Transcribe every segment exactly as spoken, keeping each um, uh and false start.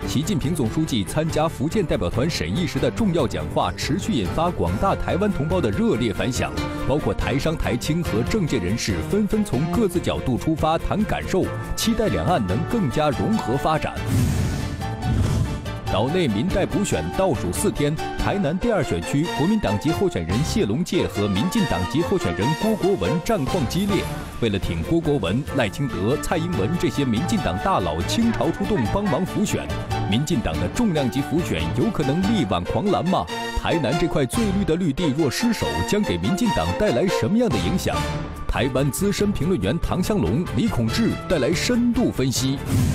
习近平总书记参加福建代表团审议时的重要讲话，持续引发广大台湾同胞的热烈反响。包括台商、台青和政界人士纷纷从各自角度出发谈感受，期待两岸能更加融合发展。 岛内民代补选倒数四天，台南第二选区国民党籍候选人谢龙介和民进党籍候选人郭国文战况激烈。为了挺郭国文、赖清德、蔡英文这些民进党大佬倾巢出动帮忙辅选，民进党的重量级辅选有可能力挽狂澜吗？台南这块最绿的绿地若失守，将给民进党带来什么样的影响？台湾资深评论员唐湘龙、李孔志带来深度分析。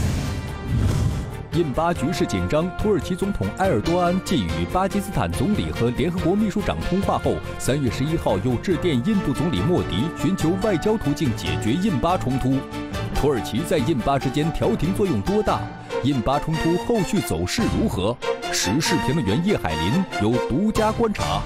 印巴局势紧张，土耳其总统埃尔多安继与巴基斯坦总理和联合国秘书长通话后，三月十一号又致电印度总理莫迪，寻求外交途径解决印巴冲突。土耳其在印巴之间调停作用多大？印巴冲突后续走势如何？时事评论员叶海林有独家观察。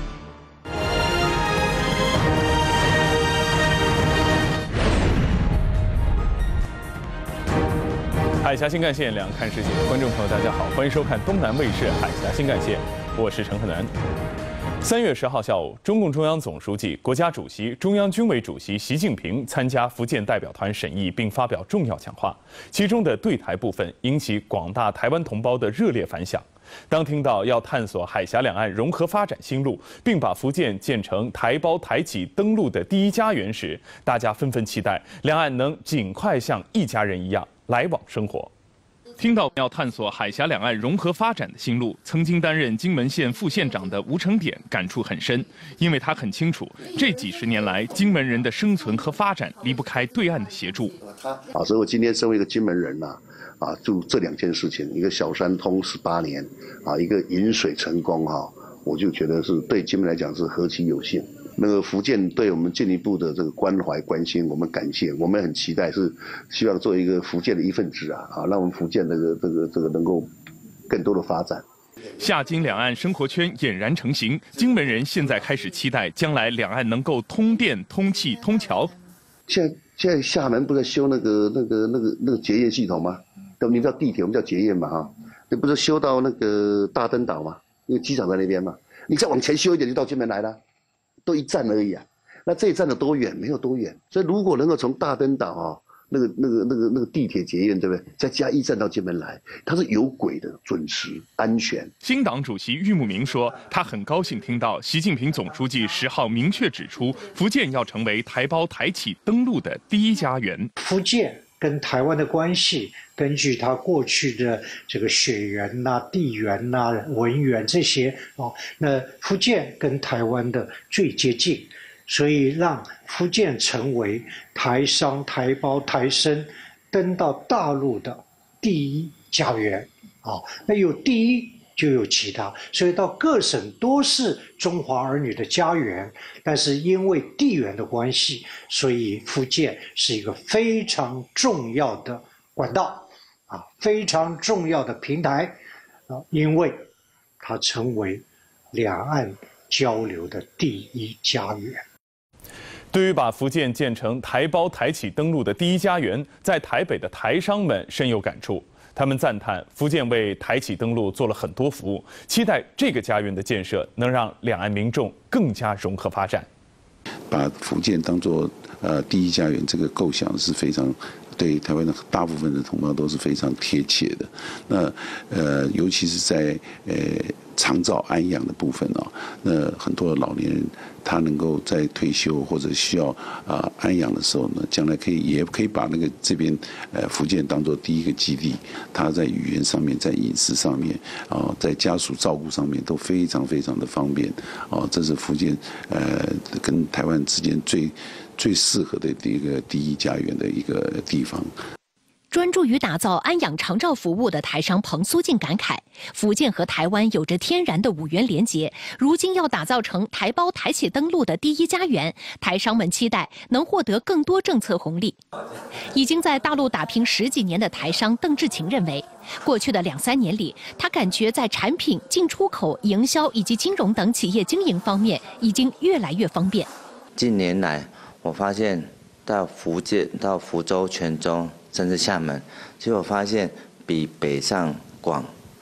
海峡新干线两看世界，观众朋友大家好，欢迎收看东南卫视海峡新干线，我是陈赫南。三月十号下午，中共中央总书记、国家主席、中央军委主席习近平参加福建代表团审议，并发表重要讲话，其中的对台部分引起广大台湾同胞的热烈反响。 当听到要探索海峡两岸融合发展新路，并把福建建成台胞台企登陆的第一家园时，大家纷纷期待两岸能尽快像一家人一样来往生活。听到要探索海峡两岸融合发展的新路，曾经担任金门县副县长的吴成典感触很深，因为他很清楚，这几十年来金门人的生存和发展离不开对岸的协助。 啊，所以我今天身为一个金门人呐、啊。 啊，就这两件事情，一个小三通十八年，啊，一个引水成功哈、啊，我就觉得是对金门来讲是何其有幸。那个福建对我们进一步的这个关怀关心，我们感谢，我们很期待是希望做一个福建的一份子啊，啊，让我们福建这个这个这个能够更多的发展。 夏金两岸生活圈俨然成型，金门人现在开始期待将来两岸能够通电、通气、通桥。 现在现在厦门不是修那个那个那个那个捷运系统吗？ 你们叫地铁，我们叫捷运嘛哈，你不是修到那个大登岛吗？因为机场在那边嘛，你再往前修一点就到金门来了，都一站而已啊。那这一站有多远？没有多远。所以如果能够从大登岛啊，那个那个那个那个地铁捷运对不对？再加一站到金门来，它是有轨的、准时、安全。 新党主席郁慕明说，他很高兴听到习近平总书记十号明确指出，福建要成为台胞台企登陆的第一家园。 福建 跟台湾的关系，根据它过去的这个血缘呐、地缘呐、文缘这些哦，那福建跟台湾的最接近，所以让福建成为台商、台胞、台生登到大陆的第一家园啊、哦。那有第一， 就有其他，所以到各省都是中华儿女的家园，但是因为地缘的关系，所以福建是一个非常重要的管道，啊，非常重要的平台，啊，因为它成为两岸交流的第一家园。 对于把福建建成台胞台企登陆的第一家园，在台北的台商们深有感触。 他们赞叹福建为台企登陆做了很多服务，期待这个家园的建设能让两岸民众更加融合发展。 把福建当作呃第一家园，这个构想是非常对台湾的大部分的同胞都是非常贴切的。那呃，尤其是在呃长照安养的部分哦，那很多的老年人他能够在退休或者需要啊、呃、安养的时候呢，将来可以也可以把那个这边呃福建当作第一个基地，他在语言上面、在饮食上面啊、呃，在家属照顾上面都非常非常的方便啊、呃，这是福建呃跟台湾之间最最适合的一个第一家园的一个地方。 专注于打造安养长照服务的台商彭苏静感慨，福建和台湾有着天然的五元连结，如今要打造成台胞台企登陆的第一家园，台商们期待能获得更多政策红利。已经在大陆打拼十几年的台商邓志勤认为，过去的两三年里，他感觉在产品进出口、营销以及金融等企业经营方面已经越来越方便。 近年来，我发现到福建、到福州、泉州，甚至厦门，其实我发现比北上广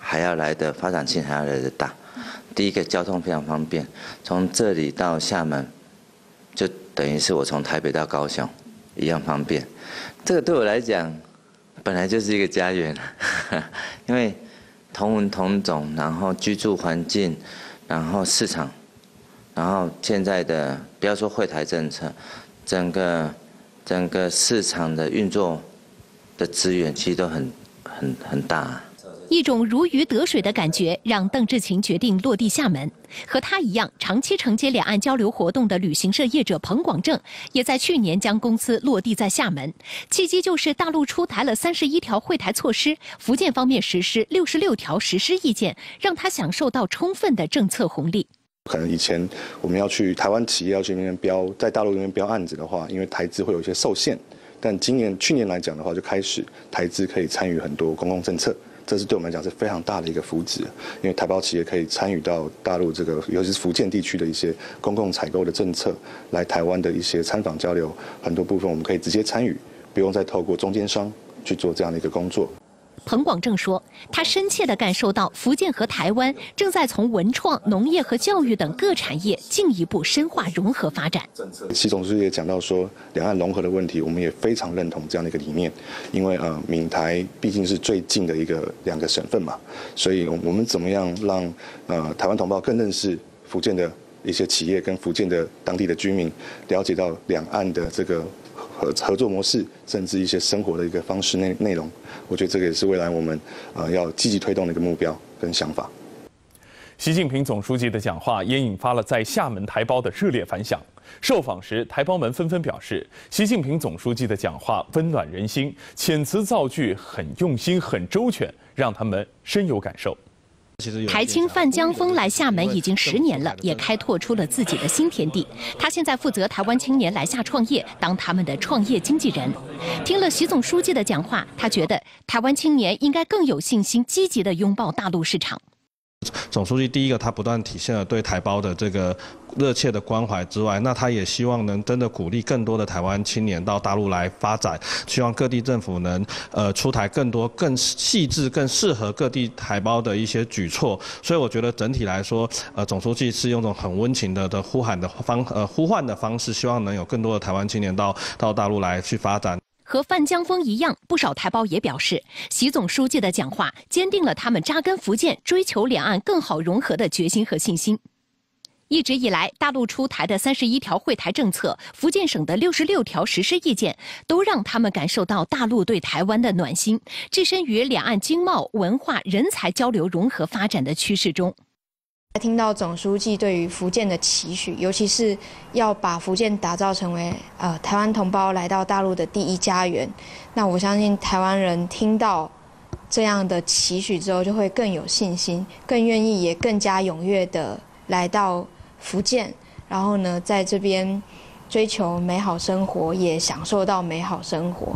还要来的发展性还要来的大。第一个交通非常方便，从这里到厦门，就等于是我从台北到高雄一样方便。这个对我来讲，本来就是一个家园，因为同文同种，然后居住环境，然后市场，然后现在的不要说惠台政策，整个整个市场的运作的资源其实都很很很大。 一种如鱼得水的感觉，让邓志勤决定落地厦门。和他一样，长期承接两岸交流活动的旅行社业者彭广正，也在去年将公司落地在厦门。契机就是大陆出台了三十一条惠台措施，福建方面实施六十六条实施意见，让他享受到充分的政策红利。 可能以前我们要去台湾企业要去那边标，在大陆那边标案子的话，因为台资会有一些受限，但今年去年来讲的话，就开始台资可以参与很多公共政策。这是对我们来讲是非常大的一个福祉，因为台胞企业可以参与到大陆这个，尤其是福建地区的一些公共采购的政策，来台湾的一些参访交流，很多部分我们可以直接参与，不用再透过中间商去做这样的一个工作。 彭广正说，他深切地感受到福建和台湾正在从文创、农业和教育等各产业进一步深化融合发展。 习总书记也讲到说，两岸融合的问题，我们也非常认同这样的一个理念，因为呃，闽台毕竟是最近的一个两个省份嘛，所以我们怎么样让呃台湾同胞更认识福建的一些企业跟福建的当地的居民，了解到两岸的这个合合作模式，甚至一些生活的一个方式内内容，我觉得这个也是未来我们呃要积极推动的一个目标跟想法。 习近平总书记的讲话也引发了在厦门台胞的热烈反响。受访时，台胞们纷纷表示，习近平总书记的讲话温暖人心，遣词造句很用心、很周全，让他们深有感受。 台青范江峰来厦门已经十年了，也开拓出了自己的新天地。他现在负责台湾青年来厦创业，当他们的创业经纪人。听了习总书记的讲话，他觉得台湾青年应该更有信心、积极地拥抱大陆市场。 总书记第一个，他不断体现了对台胞的这个热切的关怀之外，那他也希望能真的鼓励更多的台湾青年到大陆来发展，希望各地政府能呃出台更多更细致、更适合各地台胞的一些举措。所以我觉得整体来说，呃，总书记是用种很温情的的呼喊的方呃呼唤的方式，希望能有更多的台湾青年到到大陆来去发展。 和范江峰一样，不少台胞也表示，习总书记的讲话坚定了他们扎根福建、追求两岸更好融合的决心和信心。一直以来，大陆出台的三十一条惠台政策，福建省的六十六条实施意见，都让他们感受到大陆对台湾的暖心，置身于两岸经贸、文化、人才交流融合发展的趋势中。 听到总书记对于福建的期许，尤其是要把福建打造成为呃台湾同胞来到大陆的第一家园，那我相信台湾人听到这样的期许之后，就会更有信心，更愿意也更加踊跃的来到福建，然后呢，在这边追求美好生活，也享受到美好生活。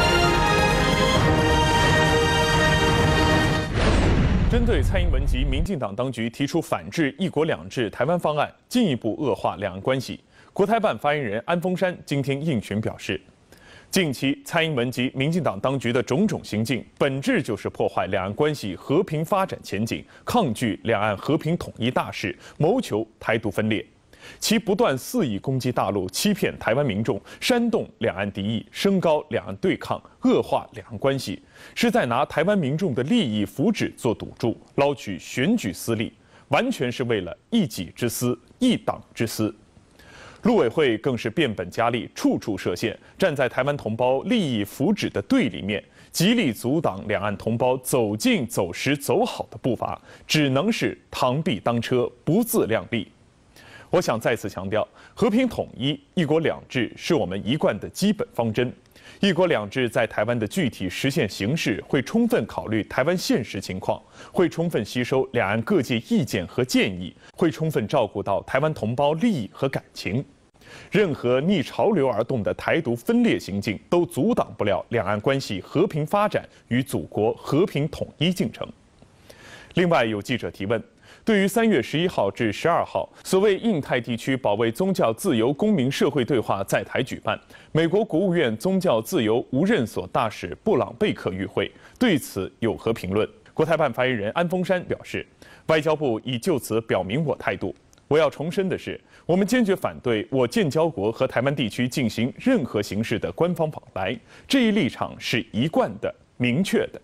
针对蔡英文及民进党当局提出反制“一国两制”台湾方案，进一步恶化两岸关系，国台办发言人安峰山今天应询表示，近期蔡英文及民进党当局的种种行径，本质就是破坏两岸关系和平发展前景，抗拒两岸和平统一大势，谋求台独分裂。其不断肆意攻击大陆，欺骗台湾民众，煽动两岸敌意，升高两岸对抗，恶化两岸关系，是在拿台湾民众的利益福祉做赌注，捞取选举私利，完全是为了一己之私、一党之私。陆委会更是变本加厉，处处设限，站在台湾同胞利益福祉的对立面，极力阻挡两岸同胞走近、走实、走好的步伐，只能是螳臂当车，不自量力。我想再次强调，和平统一、一国两制是我们一贯的基本方针。一国两制在台湾的具体实现形式，会充分考虑台湾现实情况，会充分吸收两岸各界意见和建议，会充分照顾到台湾同胞利益和感情。任何逆潮流而动的台独分裂行径，都阻挡不了两岸关系和平发展与祖国和平统一进程。另外，有记者提问： 对于三月十一号至十二号所谓印太地区保卫宗教自由公民社会对话在台举办，美国国务院宗教自由无任所大使布朗贝克与会，对此有何评论？国台办发言人安峰山表示，外交部已就此表明我态度。我要重申的是，我们坚决反对我建交国和台湾地区进行任何形式的官方往来，这一立场是一贯的、明确的。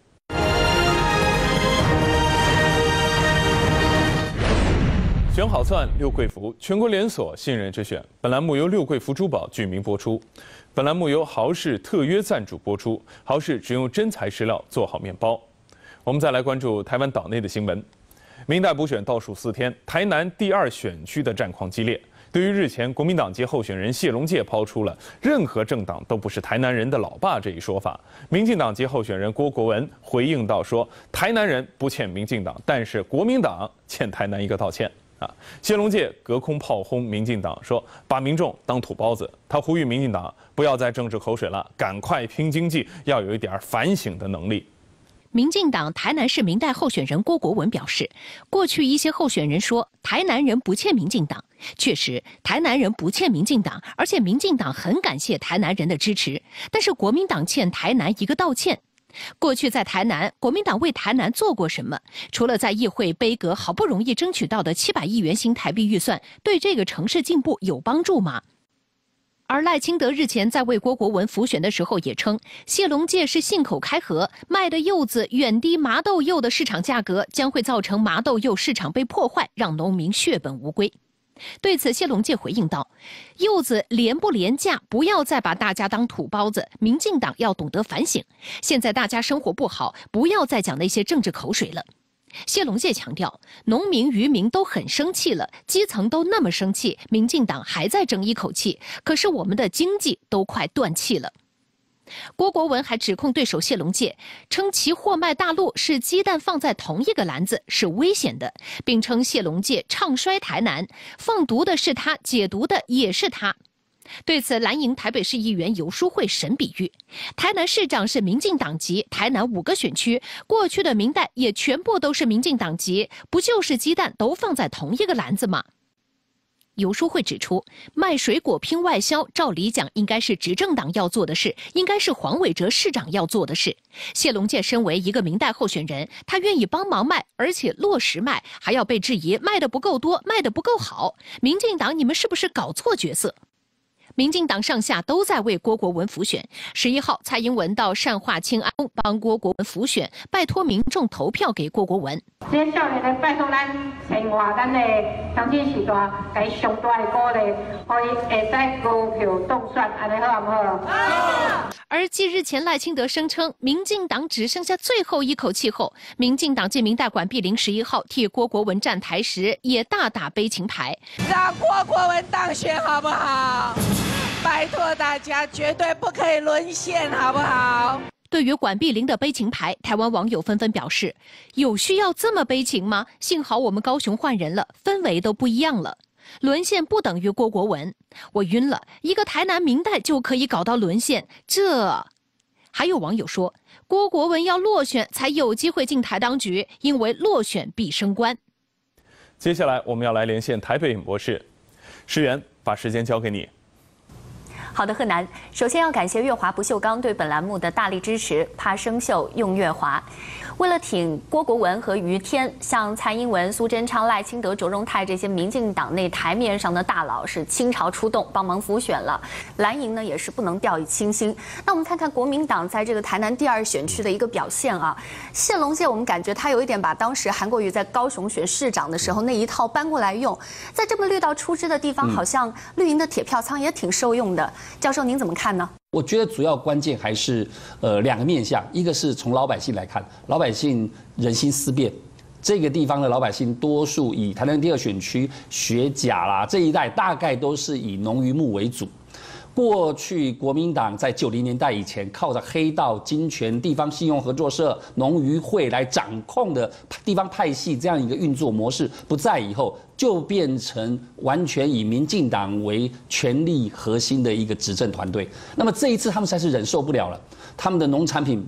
选好算六贵福，全国连锁信任之选。本栏目由六贵福珠宝举名播出。本栏目由豪氏特约赞助播出。豪氏只用真材实料做好面包。我们再来关注台湾岛内的新闻。民代补选倒数四天，台南第二选区的战况激烈。对于日前国民党籍候选人谢龙介抛出了任何政党都不是台南人的老爸这一说法，民进党籍候选人郭国文回应道说，台南人不欠民进党，但是国民党欠台南一个道歉。啊，谢龙介隔空炮轰民进党，说把民众当土包子。他呼吁民进党不要再政治口水了，赶快拼经济，要有一点反省的能力。 民进党台南市民代候选人郭国文表示，过去一些候选人说台南人不欠民进党，确实台南人不欠民进党，而且民进党很感谢台南人的支持，但是国民党欠台南一个道歉。过去在台南，国民党为台南做过什么？除了在议会杯葛好不容易争取到的七百亿元新台币预算，对这个城市进步有帮助吗？而赖清德日前在为郭国文辅选的时候也称，谢龙介是信口开河，卖的柚子远低麻豆柚的市场价格，将会造成麻豆柚市场被破坏，让农民血本无归。对此，谢龙介回应道：“柚子廉不廉价，不要再把大家当土包子。民进党要懂得反省。现在大家生活不好，不要再讲那些政治口水了。”谢龙介强调，农民渔民都很生气了，基层都那么生气，民进党还在争一口气，可是我们的经济都快断气了。郭国文还指控对手谢龙介，称其货卖大陆是鸡蛋放在同一个篮子，是危险的，并称谢龙介唱衰台南，放毒的是他，解毒的也是他。对此，蓝营台北市议员游淑慧神比喻，台南市长是民进党籍，台南五个选区过去的民代也全部都是民进党籍，不就是鸡蛋都放在同一个篮子吗？游淑慧指出，卖水果拼外销，照理讲应该是执政党要做的事，应该是黄伟哲市长要做的事。谢龙介身为一个民代候选人，他愿意帮忙卖，而且落实卖，还要被质疑卖的不够多，卖的不够好。民进党，你们是不是搞错角色？民进党上下都在为郭国文辅选。十一号，蔡英文到善化清安帮郭国文辅选，拜托民众投票给郭国文。 这些少年来拜托咱生活，咱的乡亲时代，给上大的鼓励，可以会使高票当选，安尼好唔好？好。 而继日前赖清德声称民进党只剩下最后一口气后，民进党籍民代管碧玲十一号替郭国文站台时，也大打悲情牌， 让郭国文当选好不好？拜托大家，绝对不可以沦陷，好不好？ 对于管碧玲的悲情牌，台湾网友纷纷表示：有需要这么悲情吗？幸好我们高雄换人了，氛围都不一样了。沦陷不等于郭国文，我晕了，一个台南民代就可以搞到沦陷，这……还有网友说，郭国文要落选才有机会进台当局，因为落选必升官。 接下来我们要来连线台北演播室，石原，把时间交给你。 好的，贺南，首先要感谢月华不锈钢对本栏目的大力支持，怕生锈用月华。为了挺郭国文和于天，像蔡英文、苏贞昌、赖清德、卓荣泰这些民进党内台面上的大佬是倾巢出动，帮忙辅选了。蓝营呢也是不能掉以轻心。那我们看看国民党在这个台南第二选区的一个表现啊。谢龙介，我们感觉他有一点把当时韩国瑜在高雄选市长的时候那一套搬过来用，在这么绿到出汁的地方，好像绿营的铁票仓也挺受用的。教授，您怎么看呢？ 我觉得主要关键还是呃两个面向，一个是从老百姓来看，老百姓人心思变，这个地方的老百姓多数以台南第二选区学甲啦这一带，大概都是以农渔牧为主。过去国民党在九零年代以前，靠着黑道、金权、地方信用合作社、农渔会来掌控的地方派系这样一个运作模式不在以后，就变成完全以民进党为权力核心的一个执政团队。那么这一次他们实在是忍受不了了，他们的农产品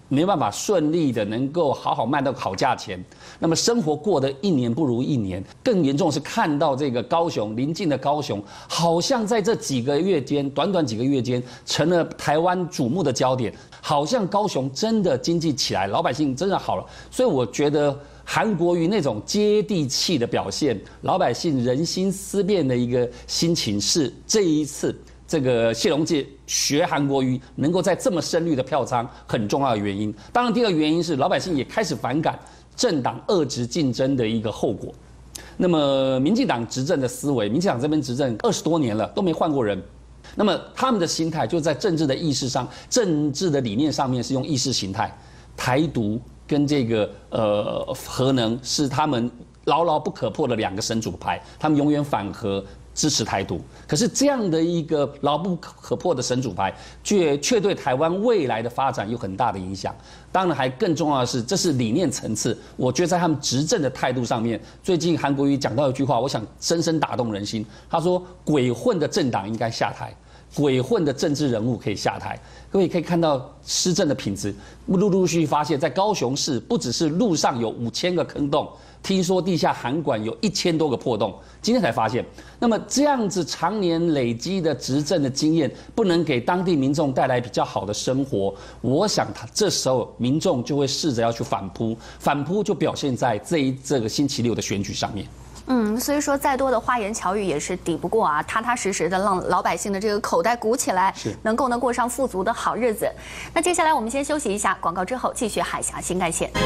没办法顺利的能够好好卖到好价钱，那么生活过得一年不如一年。更严重是看到这个高雄邻近的高雄，好像在这几个月间，短短几个月间，成了台湾瞩目的焦点。好像高雄真的经济起来，老百姓真的好了。所以我觉得韩国瑜那种接地气的表现，老百姓人心思变的一个心情，是这一次这个谢龙介学韩国瑜能够在这么深绿的票仓很重要的原因。当然，第二个原因是老百姓也开始反感政党恶质竞争的一个后果。那么，民进党执政的思维，民进党这边执政二十多年了，都没换过人。那么他们的心态就在政治的意识上、政治的理念上面是用意识形态，台独跟这个呃核能是他们牢牢不可破的两个神主牌，他们永远反核。支持台独，可是这样的一个牢不可破的神主牌，却却对台湾未来的发展有很大的影响。当然，还更重要的是，这是理念层次。我觉得在他们执政的态度上面，最近韩国瑜讲到一句话，我想深深打动人心。他说：“鬼混的政党应该下台，鬼混的政治人物可以下台。”各位可以看到施政的品质，陆陆续续发现，在高雄市不只是路上有五千个坑洞。听说地下涵管有一千多个破洞，今天才发现。那么这样子常年累积的执政的经验，不能给当地民众带来比较好的生活，我想他这时候民众就会试着要去反扑，反扑就表现在这一这个星期六的选举上面。 嗯，所以说再多的花言巧语也是抵不过啊，踏踏实实的让老百姓的这个口袋鼓起来，能够呢过上富足的好日子。那接下来我们先休息一下，广告之后继续海峡新干线。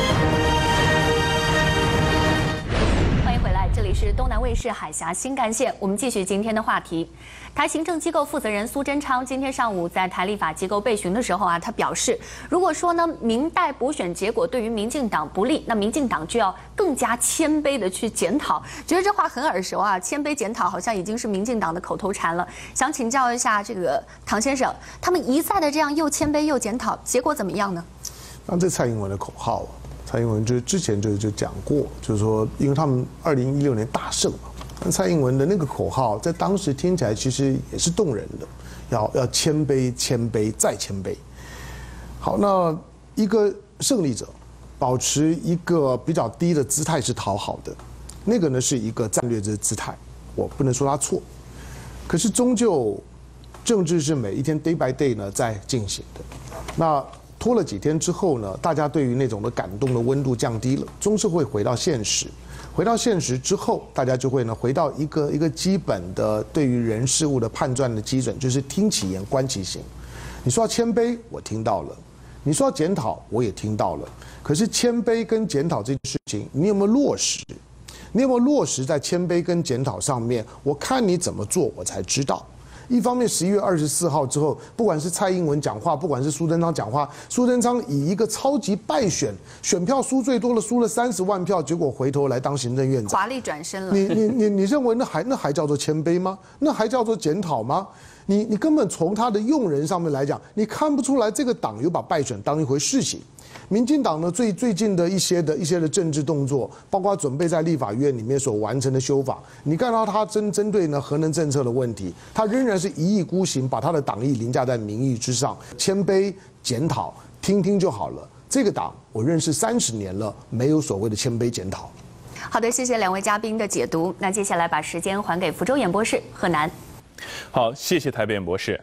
这里是东南卫视海峡新干线，我们继续今天的话题。台行政机构负责人苏贞昌今天上午在台立法机构备询的时候啊，他表示，如果说呢民代补选结果对于民进党不利，那民进党就要更加谦卑的去检讨。觉得这话很耳熟啊，谦卑检讨好像已经是民进党的口头禅了。想请教一下这个唐先生，他们一再的这样又谦卑又检讨，结果怎么样呢？ 那这蔡英文的口号啊。蔡英文就之前就就讲过，就是说，因为他们二零一六年大胜嘛，那蔡英文的那个口号在当时听起来其实也是动人的，要要谦卑、谦卑再谦卑。好，那一个胜利者保持一个比较低的姿态是讨好的，那个呢是一个战略的姿态，我不能说他错，可是终究政治是每一天 day by day 呢在进行的，那。拖了几天之后呢，大家对于那种的感动的温度降低了，终是会回到现实。回到现实之后，大家就会呢回到一个一个基本的对于人事物的判断的基准，就是听其言观其行。你说要谦卑，我听到了；你说要检讨，我也听到了。可是谦卑跟检讨这件事情，你有没有落实？你有没有落实在谦卑跟检讨上面？我看你怎么做，我才知道。一方面，十一月二十四号之后，不管是蔡英文讲话，不管是苏贞昌讲话，苏贞昌以一个超级败选，选票输最多的，输了三十万票，结果回头来当行政院长， 华丽转身了。 你你你你认为那还那还叫做谦卑吗？那还叫做检讨吗？你你根本从他的用人上面来讲，你看不出来这个党有把败选当一回事情。民进党呢，最最近的一些的一些的政治动作，包括准备在立法院里面所完成的修法，你看到他针针对呢核能政策的问题，他仍然是一意孤行，把他的党意凌驾在民意之上，谦卑检讨，听听就好了。这个党我认识三十年了，没有所谓的谦卑检讨。 好的，谢谢两位嘉宾的解读。那接下来把时间还给福州演播室，贺南。 好，谢谢台北演播室。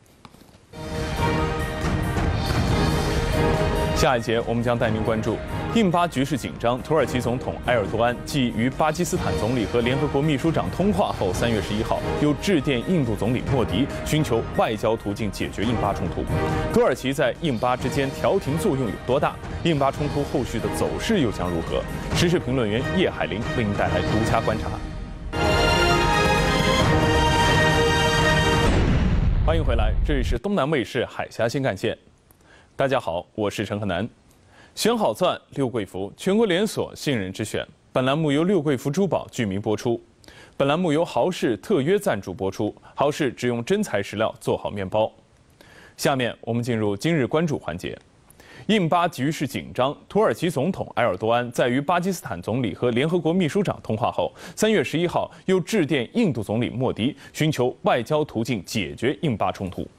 下一节我们将带您关注印巴局势紧张，土耳其总统埃尔多安继与巴基斯坦总理和联合国秘书长通话后，三月十一号又致电印度总理莫迪，寻求外交途径解决印巴冲突。土耳其在印巴之间调停作用有多大？印巴冲突后续的走势又将如何？时事评论员叶海林为您带来独家观察。欢迎回来，这里是东南卫视海峡新干线。大家好，我是陈河南。选好钻，六贵福，全国连锁信任之选。本栏目由六贵福珠宝居民播出。本栏目由豪氏特约赞助播出。豪氏只用真材实料做好面包。下面我们进入今日关注环节。印巴局势紧张，土耳其总统埃尔多安在与巴基斯坦总理和联合国秘书长通话后，三月十一号又致电印度总理莫迪，寻求外交途径解决印巴冲突。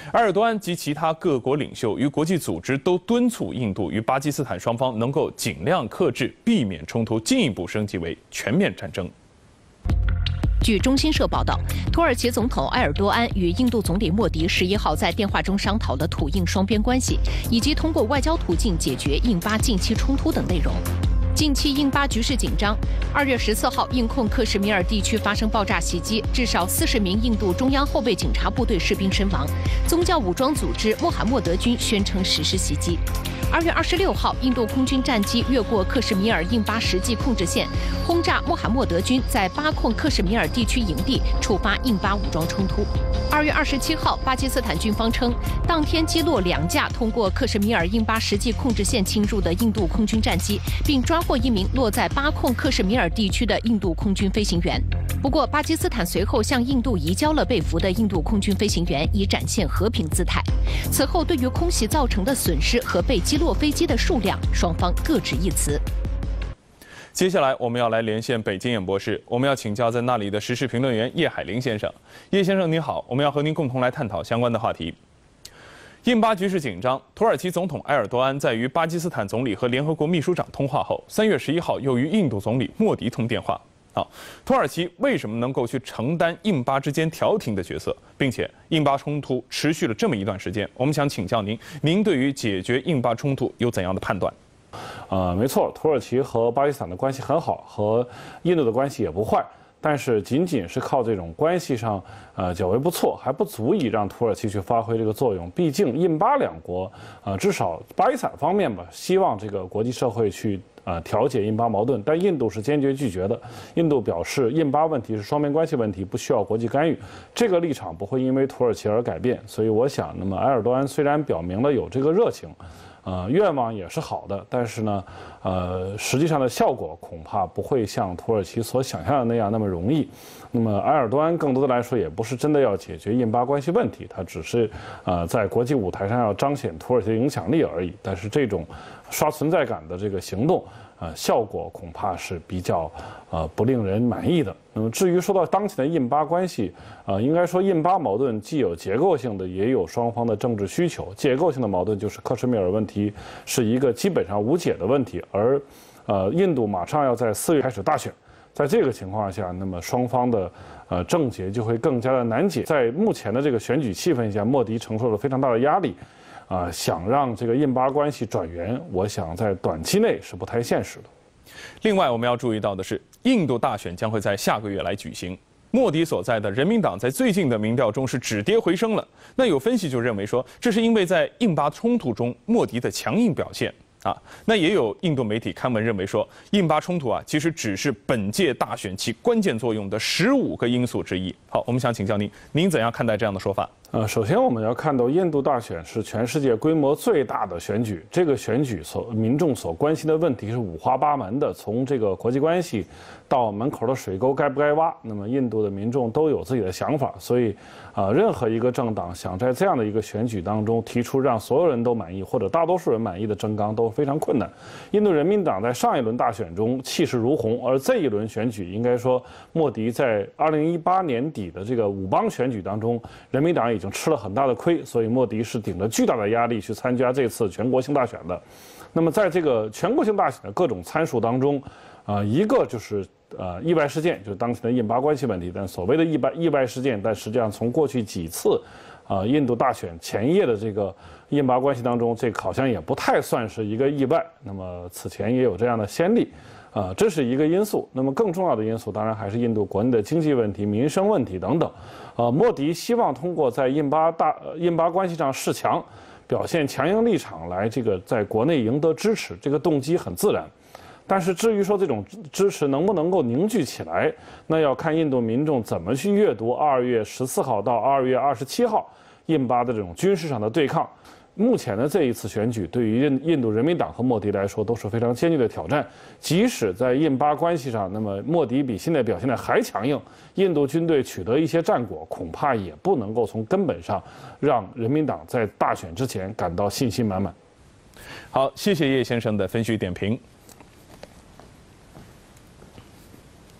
埃尔多安及其他各国领袖与国际组织都敦促印度与巴基斯坦双方能够尽量克制，避免冲突进一步升级为全面战争。 据中新社报道，土耳其总统埃尔多安与印度总理莫迪十一号在电话中商讨了土印双边关系，以及通过外交途径解决印巴近期冲突等内容。近期印巴局势紧张。二月十四号，印控克什米尔地区发生爆炸袭击，至少四十名印度中央后备警察部队士兵身亡。宗教武装组织穆罕默德军宣称实施袭击。二月二十六号，印度空军战机越过克什米尔印巴实际控制线，轰炸穆罕默德军在巴控克什米尔地区营地，触发印巴武装冲突。二月二十七号，巴基斯坦军方称，当天击落两架通过克什米尔印巴实际控制线侵入的印度空军战机，并抓获一名落在巴控克什米尔地区的印度空军飞行员。不过，巴基斯坦随后向印度移交了被俘的印度空军飞行员，以展现和平姿态。此后，对于空袭造成的损失和被击落飞机的数量，双方各执一词。 接下来我们要来连线北京演播室，我们要请教在那里的时事评论员叶海林先生。叶先生您好，我们要和您共同来探讨相关的话题。印巴局势紧张，土耳其总统埃尔多安在与巴基斯坦总理和联合国秘书长通话后，三月十一号又与印度总理莫迪通电话。好，土耳其为什么能够去承担印巴之间调停的角色，并且印巴冲突持续了这么一段时间？我们想请教您，您对于解决印巴冲突有怎样的判断？ 呃，没错，土耳其和巴基斯坦的关系很好，和印度的关系也不坏。但是仅仅是靠这种关系上，呃，较为不错，还不足以让土耳其去发挥这个作用。毕竟印巴两国，呃，至少巴基斯坦方面吧，希望这个国际社会去呃调解印巴矛盾，但印度是坚决拒绝的。印度表示，印巴问题是双边关系问题，不需要国际干预。这个立场不会因为土耳其而改变。所以我想，那么埃尔多安虽然表明了有这个热情。呃，愿望也是好的，但是呢，呃，实际上的效果恐怕不会像土耳其所想象的那样那么容易。那么埃尔多安更多的来说，也不是真的要解决印巴关系问题，他只是呃在国际舞台上要彰显土耳其的影响力而已。但是这种刷存在感的这个行动，呃，效果恐怕是比较呃不令人满意的。那么至于说到当前的印巴关系，呃，应该说印巴矛盾既有结构性的，也有双方的政治需求。结构性的矛盾就是克什米尔问题是一个基本上无解的问题，而呃，印度马上要在四月开始大选，在这个情况下，那么双方的呃症结就会更加的难解。在目前的这个选举气氛下，莫迪承受了非常大的压力。啊、呃，想让这个印巴关系转圆，我想在短期内是不太现实的。 另外，我们要注意到的是，印度大选将会在下个月来举行。莫迪所在的人民党在最近的民调中是止跌回升了。那有分析就认为说，这是因为在印巴冲突中莫迪的强硬表现啊。那也有印度媒体刊文认为说，印巴冲突啊，其实只是本届大选起关键作用的十五个因素之一。好，我们想请教您，您怎样看待这样的说法？ 呃，首先我们要看到，印度大选是全世界规模最大的选举。这个选举所民众所关心的问题是五花八门的，从这个国际关系到门口的水沟该不该挖，那么印度的民众都有自己的想法。所以，啊、呃，任何一个政党想在这样的一个选举当中提出让所有人都满意或者大多数人满意的政纲都非常困难。印度人民党在上一轮大选中气势如虹，而这一轮选举应该说，莫迪在二零一八年底的这个五邦选举当中，人民党已经吃了很大的亏，所以莫迪是顶着巨大的压力去参加这次全国性大选的。那么在这个全国性大选的各种参数当中，呃，一个就是呃意外事件，就是当前的印巴关系问题。但所谓的意外意外事件，但实际上从过去几次，呃，印度大选前夜的这个印巴关系当中，这好像也不太算是一个意外。那么此前也有这样的先例。啊、呃，这是一个因素。那么更重要的因素，当然还是印度国内的经济问题、民生问题等等。呃，莫迪希望通过在印巴大、呃、印巴关系上示强，表现强硬立场来这个在国内赢得支持，这个动机很自然。但是至于说这种支持能不能够凝聚起来，那要看印度民众怎么去阅读二月十四号到二月二十七号印巴的这种军事上的对抗。目前的这一次选举，对于印印度人民党和莫迪来说都是非常艰巨的挑战。即使在印巴关系上，那么莫迪比现在表现的还强硬，印度军队取得一些战果，恐怕也不能够从根本上让人民党在大选之前感到信心满满。 好，谢谢叶先生的分析点评。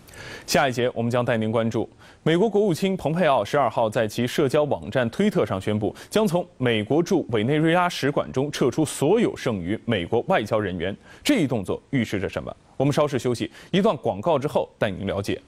下一节我们将带您关注，美国国务卿蓬佩奥十二号在其社交网站推特上宣布，将从美国驻委内瑞拉使馆中撤出所有剩余美国外交人员。这一动作预示着什么？我们稍事休息，一段广告之后带您了解。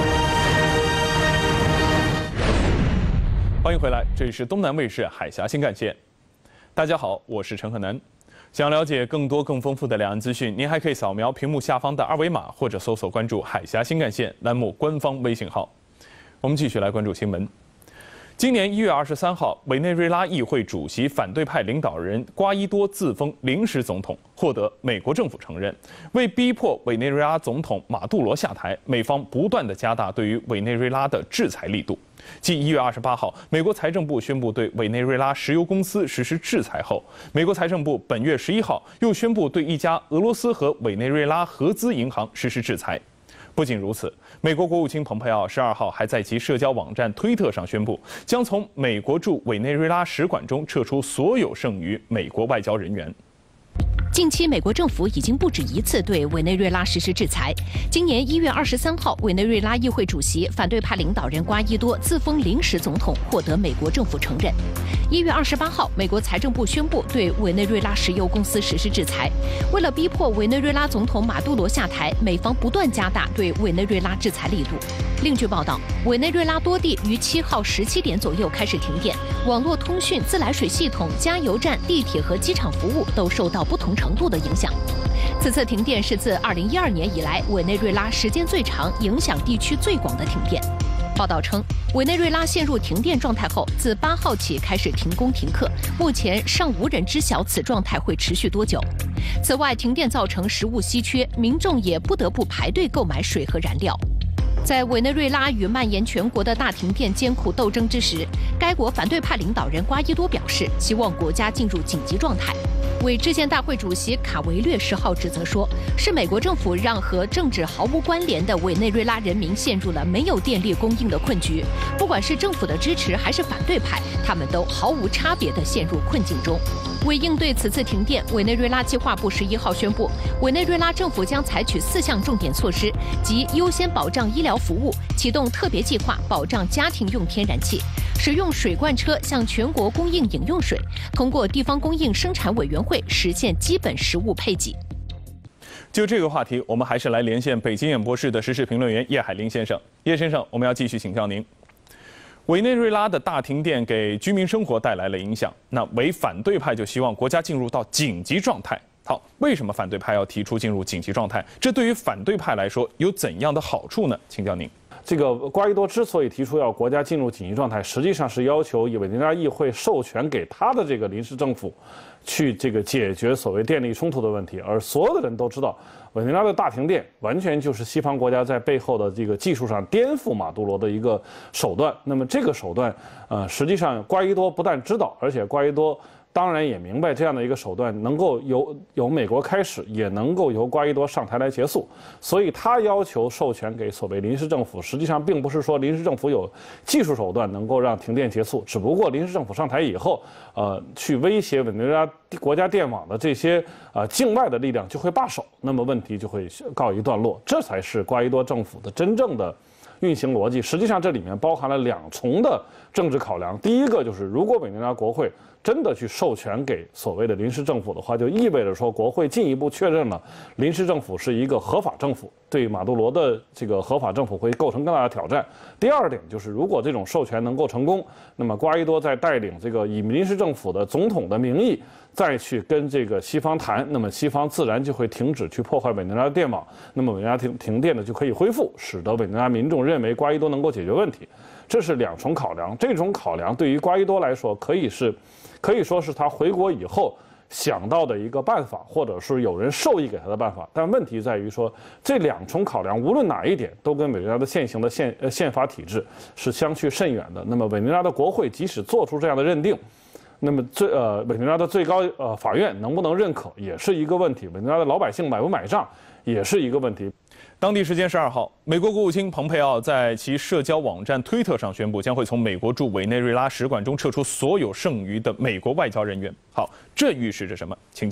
欢迎回来，这里是东南卫视海峡新干线。大家好，我是陈鹤南。想了解更多更丰富的两岸资讯，您还可以扫描屏幕下方的二维码，或者搜索关注海峡新干线栏目官方微信号。我们继续来关注新闻。今年一月二十三号，委内瑞拉议会主席反对派领导人瓜伊多自封临时总统，获得美国政府承认。为逼迫委内瑞拉总统马杜罗下台，美方不断地加大对于委内瑞拉的制裁力度。继一月二十八号，美国财政部宣布对委内瑞拉石油公司实施制裁后，美国财政部本月十一号又宣布对一家俄罗斯和委内瑞拉合资银行实施制裁。不仅如此，美国国务卿蓬佩奥十二号还在其社交网站推特上宣布，将从美国驻委内瑞拉使馆中撤出所有剩余美国外交人员。 近期，美国政府已经不止一次对委内瑞拉实施制裁。今年一月二十三号，委内瑞拉议会主席、反对派领导人瓜伊多自封临时总统，获得美国政府承认。一月二十八号，美国财政部宣布对委内瑞拉石油公司实施制裁。为了逼迫委内瑞拉总统马杜罗下台，美方不断加大对委内瑞拉制裁力度。另据报道，委内瑞拉多地于七号十七点左右开始停电，网络通讯、自来水系统、加油站、地铁和机场服务都受到不同程度的影响。此次停电是自二零一二年以来委内瑞拉时间最长、影响地区最广的停电。报道称，委内瑞拉陷入停电状态后，自八号起开始停工停课，目前尚无人知晓此状态会持续多久。此外，停电造成食物稀缺，民众也不得不排队购买水和燃料。在委内瑞拉与蔓延全国的大停电艰苦斗争之时，该国反对派领导人瓜伊多表示，希望国家进入紧急状态。为制宪大会主席卡维略十号指责说，是美国政府让和政治毫无关联的委内瑞拉人民陷入了没有电力供应的困局。不管是政府的支持还是反对派，他们都毫无差别地陷入困境中。为应对此次停电，委内瑞拉计划部十一号宣布，委内瑞拉政府将采取四项重点措施，即优先保障医疗服务，启动特别计划保障家庭用天然气，使用水罐车向全国供应饮用水，通过地方供应生产委员会实现基本食物配给。 就这个话题，我们还是来连线北京演播室的时事评论员叶海林先生。叶先生，我们要继续请教您。委内瑞拉的大停电给居民生活带来了影响，那为反对派就希望国家进入到紧急状态。好，为什么反对派要提出进入紧急状态？这对于反对派来说有怎样的好处呢？请教您。 这个瓜伊多之所以提出要国家进入紧急状态，实际上是要求委内瑞拉议会授权给他的这个临时政府，去这个解决所谓电力冲突的问题。而所有的人都知道，委内瑞拉的大停电完全就是西方国家在背后的这个技术上颠覆马杜罗的一个手段。那么这个手段，呃，实际上瓜伊多不但知道，而且瓜伊多当然也明白这样的一个手段能够由由美国开始，也能够由瓜伊多上台来结束，所以他要求授权给所谓临时政府，实际上并不是说临时政府有技术手段能够让停电结束，只不过临时政府上台以后，呃，去威胁委内瑞拉国家电网的这些呃境外的力量就会罢手，那么问题就会告一段落，这才是瓜伊多政府的真正的运行逻辑。实际上这里面包含了两重的政治考量，第一个就是如果委内瑞拉国会真的去授权给所谓的临时政府的话，就意味着说国会进一步确认了临时政府是一个合法政府，对马杜罗的这个合法政府会构成更大的挑战。第二点就是，如果这种授权能够成功，那么瓜伊多在带领这个以临时政府的总统的名义再去跟这个西方谈，那么西方自然就会停止去破坏委内瑞拉电网，那么委内瑞拉停停电呢就可以恢复，使得委内瑞拉民众认为瓜伊多能够解决问题。这是两重考量，这种考量对于瓜伊多来说可以是可以说是他回国以后想到的一个办法，或者是有人授意给他的办法。但问题在于说，这两重考量无论哪一点都跟委内瑞拉的现行的宪呃宪法体制是相去甚远的。那么委内瑞拉的国会即使做出这样的认定，那么最呃委内瑞拉的最高呃法院能不能认可也是一个问题，委内瑞拉的老百姓买不买账也是一个问题。 当地时间十二号，美国国务卿蓬佩奥在其社交网站推特上宣布，将会从美国驻委内瑞拉使馆中撤出所有剩余的美国外交人员。好，这预示着什么？请教您。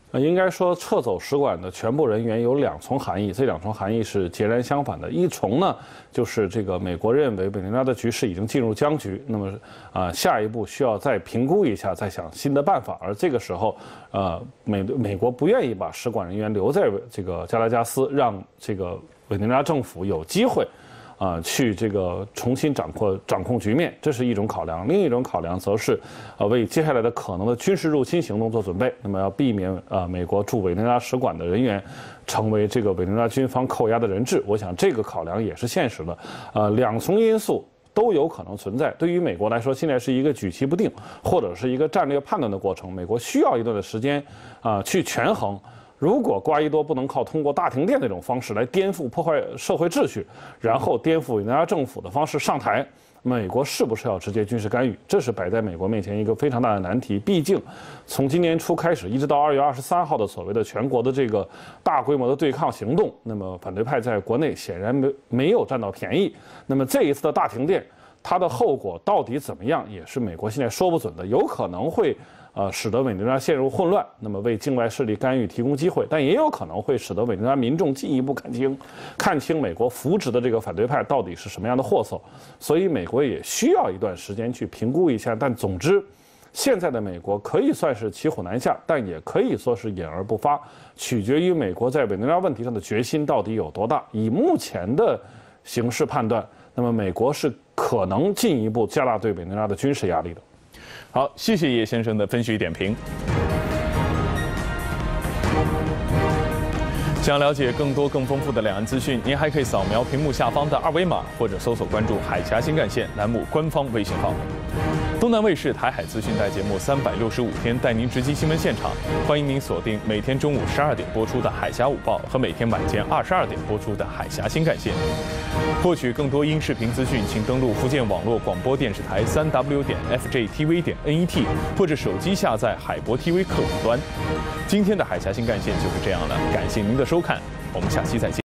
呃，应该说撤走使馆的全部人员有两重含义，这两重含义是截然相反的。一重呢，就是这个美国认为委内瑞拉的局势已经进入僵局，那么啊、呃，下一步需要再评估一下，再想新的办法。而这个时候，呃，美美国不愿意把使馆人员留在这个加拉加斯，让这个委内瑞拉政府有机会。啊、呃，去这个重新掌控掌控局面，这是一种考量。另一种考量则是，呃，为接下来的可能的军事入侵行动做准备。那么要避免啊、呃，美国驻委内瑞拉使馆的人员成为这个委内瑞拉军方扣押的人质。我想这个考量也是现实的。呃，两重因素都有可能存在。对于美国来说，现在是一个举棋不定，或者是一个战略判断的过程。美国需要一段的时间啊、呃，去权衡。如果瓜伊多不能靠通过大停电这种方式来颠覆、破坏社会秩序，然后颠覆委内瑞拉政府的方式上台，美国是不是要直接军事干预？这是摆在美国面前一个非常大的难题。毕竟，从今年初开始，一直到二月二十三号的所谓的全国的这个大规模的对抗行动，那么反对派在国内显然没没有占到便宜。那么这一次的大停电，它的后果到底怎么样，也是美国现在说不准的，有可能会。呃，使得委内瑞拉陷入混乱，那么为境外势力干预提供机会，但也有可能会使得委内瑞拉民众进一步看清，看清美国扶植的这个反对派到底是什么样的货色。所以，美国也需要一段时间去评估一下。但总之，现在的美国可以算是骑虎难下，但也可以说是掩而不发，取决于美国在委内瑞拉问题上的决心到底有多大。以目前的形势判断，那么美国是可能进一步加大对委内瑞拉的军事压力的。 好，谢谢叶先生的分析与点评。想了解更多更丰富的两岸资讯，您还可以扫描屏幕下方的二维码，或者搜索关注海峡新干线栏目官方微信号。东南卫视台海资讯带节目三百六十五天带您直击新闻现场，欢迎您锁定每天中午十二点播出的《海峡午报》和每天晚间二十二点播出的《海峡新干线》。获取更多音视频资讯，请登录福建网络广播电视台三 w 点 f j t v 点 n e t， 或者手机下载海博 T V 客户端。今天的海峡新干线就是这样了，感谢您的收看，我们下期再见。